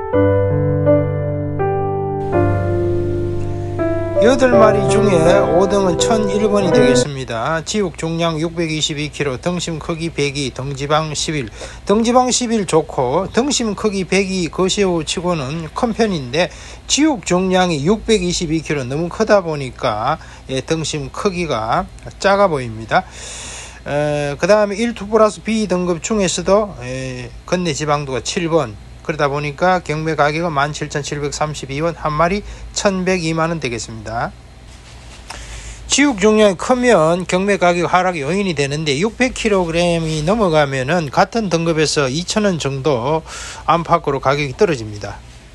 (8마리) 중에 5등은 1001번이 되겠습니다. 지육 중량 622kg, 등심 크기 102, 등지방 11. 등지방 11 좋고 등심 크기 102 거시우 치고는 큰 편인데 지육 중량이 622kg 너무 크다 보니까 등심 크기가 작아 보입니다. 그 다음에 1, 2 플러스 B 등급 중에서도 건네 지방도가 7번, 그러다 보니까 경매 가격은 17,732원, 한 마리 1,102만원 되겠습니다. 지육 중량이 크면 경매 가격 하락 요인이 되는데 600kg이 넘어가면은 같은 등급에서 2,000원 정도 안팎으로 가격이 떨어집니다.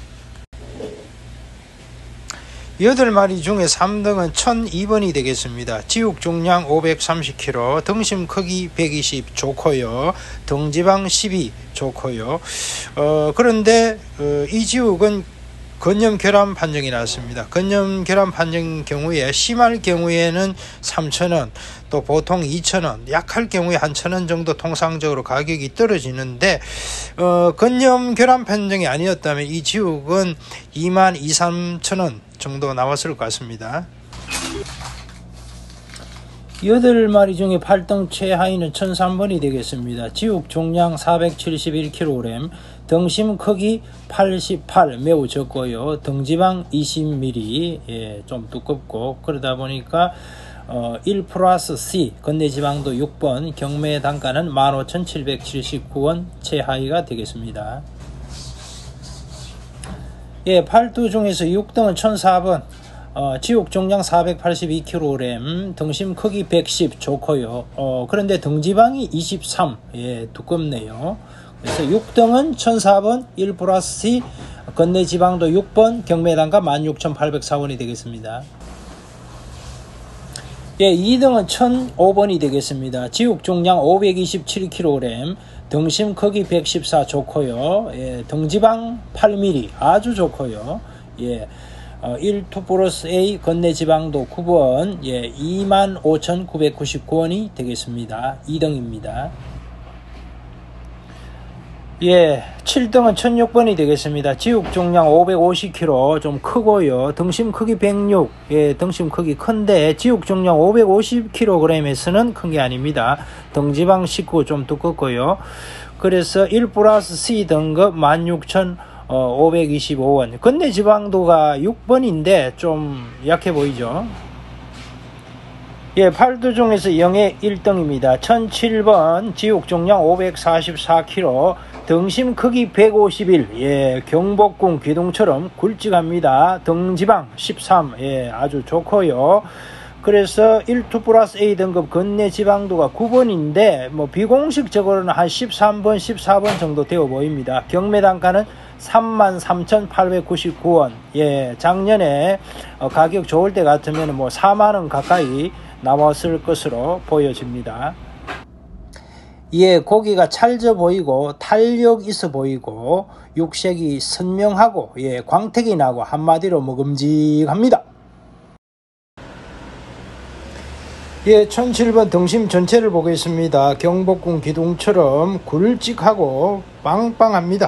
8마리 중에 3등은 1002번이 되겠습니다. 지육 중량 530kg, 등심 크기 120 좋고요. 등지방 12 좋고요. 그런데 이 지육은 건염 결함 판정이 나왔습니다. 건염 결함 판정 경우에 심할 경우에는 3,000원, 또 보통 2,000원, 약할 경우에 한 1,000원 정도 통상적으로 가격이 떨어지는데 건염 결함 판정이 아니었다면 이 지육은 2만 2, 3,000원 정도 나왔을 것 같습니다. 8마리 중에 8등 최하위는 1003번이 되겠습니다. 지육 중량 471kg, 등심 크기 88 매우 적고요. 등지방 20mm 좀 두껍고, 그러다 보니까 1 플러스 C 건네 지방도 6번, 경매 단가는 15,779원 최하위가 되겠습니다. 8두 중에서 6등은 1004번, 지육 중량 482kg, 등심 크기 110 좋고요. 그런데 등지방이 23, 두껍네요. 그래서 6등은 1004번, 1 플러스 C 건네 지방도 6번, 경매 단가 16,804원이 되겠습니다. 2등은 1005번이 되겠습니다. 지육 중량 527kg, 등심 크기 114 좋고요. 등지방 8mm 아주 좋고요. 1, 2 플러스 A 건네 지방도 9번, 25,999원이 되겠습니다. 2등입니다. 7등은 1006번이 되겠습니다. 지육 중량 550kg 좀 크고요. 등심 크기 106, 등심 크기 큰데 지육 중량 550kg에서는 큰 게 아닙니다. 등지방 19 좀 두껍고요. 그래서 1 플러스 C 등급 16,525원. 건네 지방도가 6번인데 좀 약해 보이죠. 8두 중에서 영예 1등입니다. 1007번, 지육 중량 544kg, 등심 크기 151, 경복궁 기둥처럼 굵직합니다. 등지방 13, 아주 좋고요. 그래서 1, 2 플러스 A 등급 건네 지방도가 9번인데 비공식적으로는 한 13번, 14번 정도 되어 보입니다. 경매 단가는 33,899원. 작년에 가격 좋을 때 같으면 4만원 가까이 나왔을 것으로 보여집니다. 고기가 찰져 보이고 탄력 있어 보이고 육색이 선명하고 광택이 나고 한마디로 먹음직합니다. 1007번 등심 전체를 보겠습니다. 경복궁 기둥처럼 굵직하고 빵빵합니다.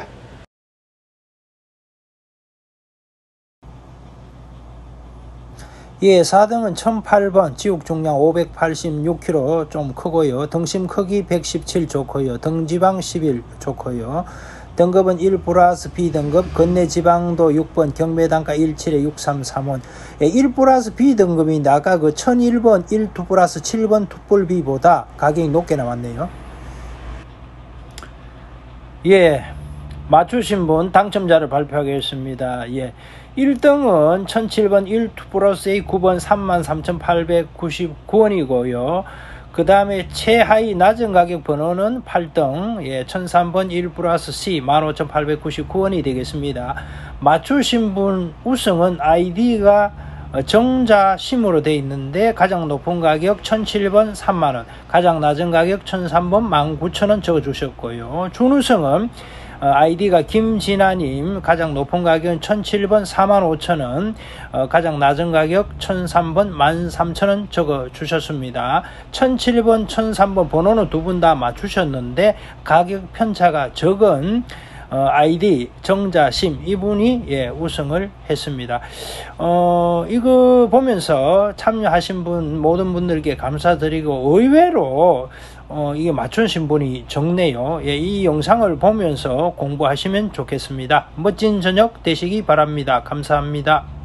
4등은 1008번, 지육 중량 586kg 좀 크고요. 등심 크기 117 좋고요. 등지방 11 좋고요. 등급은 1 플러스 B 등급, 건네 지방도 6번, 경매 단가 17,633원. 1 플러스 B 등급인데 아까 그 1001번 1, 2 플러스 7번 투뿔B보다 가격이 높게 나왔네요. 맞추신 분 당첨자를 발표하겠습니다. 1등은 1007번 1, 2 플러스 A 9번 33,899원이고요. 그 다음에 최하위 낮은 가격 번호는 8등 1003번 1 플러스 C 15,899원이 되겠습니다. 맞추신 분 우승은 아이디가 정자심으로 되어 있는데 가장 높은 가격 1007번 3만원, 가장 낮은 가격 1003번 19,000원 적어주셨고요. 준우승은 아이디가 김진아님, 가장 높은 가격은 1007번 45,000원, 가장 낮은 가격 1003번 13,000원 적어주셨습니다. 1007번 1003번 번호는 두 분 다 맞추셨는데 가격 편차가 적은 아이디 정자심 이분이 예, 우승을 했습니다. 이거 보면서 참여하신 분 모든 분들께 감사드리고 의외로 이게 맞추신 분이 적네요. 예, 이 영상을 보면서 공부하시면 좋겠습니다. 멋진 저녁 되시기 바랍니다. 감사합니다.